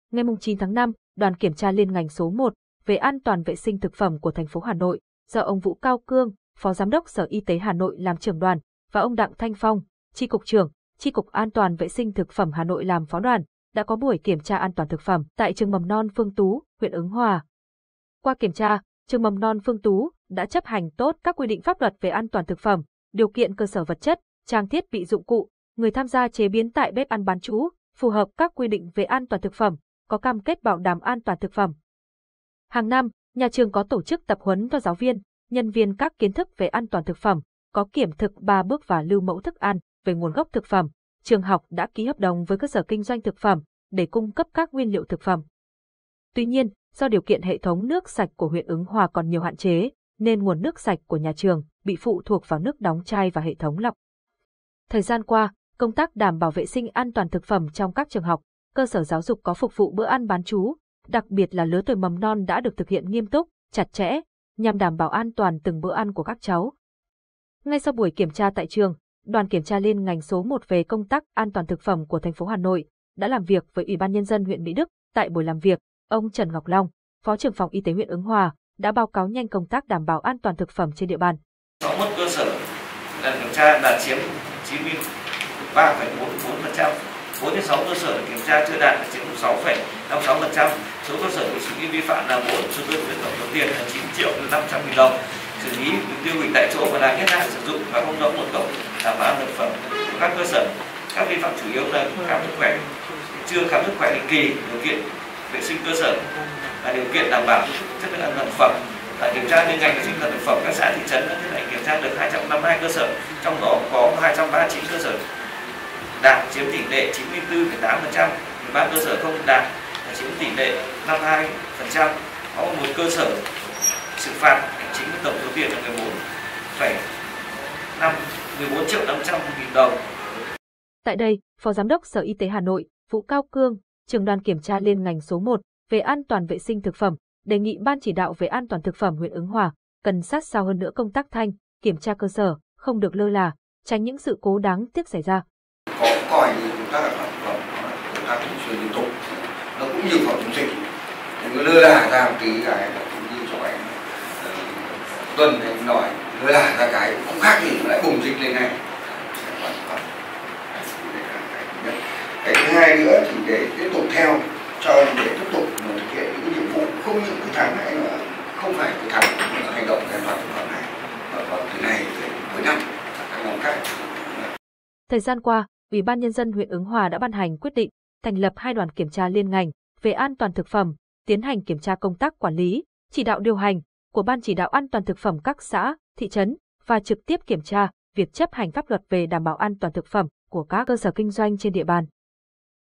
Ngày 9 tháng 5, đoàn kiểm tra liên ngành số 1 về an toàn vệ sinh thực phẩm của thành phố Hà Nội, do ông Vũ Cao Cương, Phó Giám đốc Sở Y tế Hà Nội làm trưởng đoàn, và ông Đặng Thanh Phong, Chi cục trưởng, Chi cục An toàn vệ sinh thực phẩm Hà Nội làm phó đoàn, đã có buổi kiểm tra an toàn thực phẩm tại trường mầm non Phương Tú, huyện Ứng Hòa. Qua kiểm tra, trường mầm non Phương Tú đã chấp hành tốt các quy định pháp luật về an toàn thực phẩm, điều kiện cơ sở vật chất, trang thiết bị dụng cụ, người tham gia chế biến tại bếp ăn bán trú, phù hợp các quy định về an toàn thực phẩm, có cam kết bảo đảm an toàn thực phẩm. Hàng năm, nhà trường có tổ chức tập huấn cho giáo viên, nhân viên các kiến thức về an toàn thực phẩm, có kiểm thực 3 bước và lưu mẫu thức ăn về nguồn gốc thực phẩm. Trường học đã ký hợp đồng với cơ sở kinh doanh thực phẩm để cung cấp các nguyên liệu thực phẩm. Tuy nhiên, do điều kiện hệ thống nước sạch của huyện Ứng Hòa còn nhiều hạn chế, nên nguồn nước sạch của nhà trường bị phụ thuộc vào nước đóng chai và hệ thống lọc. Thời gian qua, công tác đảm bảo vệ sinh an toàn thực phẩm trong các trường học, cơ sở giáo dục có phục vụ bữa ăn bán trú, đặc biệt là lứa tuổi mầm non đã được thực hiện nghiêm túc, chặt chẽ, nhằm đảm bảo an toàn từng bữa ăn của các cháu. Ngay sau buổi kiểm tra tại trường, đoàn kiểm tra liên ngành số 1 về công tác an toàn thực phẩm của thành phố Hà Nội đã làm việc với Ủy ban Nhân dân huyện Mỹ Đức. Tại buổi làm việc, ông Trần Ngọc Long, Phó trưởng phòng Y tế huyện Ứng Hòa, đã báo cáo nhanh công tác đảm bảo an toàn thực phẩm trên địa bàn. 61 cơ sở đoàn kiểm tra đạt chiếm 93,44%, 46 cơ sở kiểm tra chưa đạt chiếm 6,56%, số cơ sở bị xử lý vi phạm là 4, số tiền tổng số tiền là 9.500.000 đồng, xử lý tiêu hủy tại chỗ và đang hết hạn sử dụng và không rõ nguồn gốc đảm bảo an toàn thực phẩm của các cơ sở. Các vi phạm chủ yếu là khám sức khỏe, chưa khám sức khỏe định kỳ, điều kiện vệ sinh cơ sở và điều kiện đảm bảo chất lượng an toàn thực phẩm. Tại kiểm tra liên ngành vệ sinh an toàn thực phẩm các xã thị trấn đã tiến hành kiểm tra được 252 cơ sở, trong đó có 239 cơ sở đạt chiếm tỷ lệ 94,8%, 13 cơ sở không đạt chiếm tỷ lệ 52%, có một cơ sở xử phạt hành chính với tổng số tiền là 14.500.000 đồng. Tại đây, Phó Giám đốc Sở Y tế Hà Nội, Vũ Cao Cương, trưởng đoàn kiểm tra liên ngành số 1 về an toàn vệ sinh thực phẩm, đề nghị Ban chỉ đạo về an toàn thực phẩm huyện Ứng Hòa cần sát sao hơn nữa công tác thanh, kiểm tra cơ sở, không được lơ là, tránh những sự cố đáng tiếc xảy ra. Có coi như công tác an toàn thực phẩm chúng ta thường xuyên liên tục, nó cũng như phòng chống dịch, nó lơ là ra một tí cái cũng như cho anh Tuân anh nói lơ là ra cái không khác gì nó lại bùng dịch lên này. Cái thứ hai nữa thì để tiếp tục theo để tiếp tục thực hiện những nhiệm vụ không những cái tháng này nữa, không phải cái tháng hành động an toàn thực phẩm này mà còn từ này tới cuối năm các năm khác. Thời gian qua, Ủy ban Nhân dân huyện Ứng Hòa đã ban hành quyết định thành lập 2 đoàn kiểm tra liên ngành về an toàn thực phẩm, tiến hành kiểm tra công tác quản lý, chỉ đạo điều hành của Ban chỉ đạo an toàn thực phẩm các xã, thị trấn và trực tiếp kiểm tra việc chấp hành pháp luật về đảm bảo an toàn thực phẩm của các cơ sở kinh doanh trên địa bàn.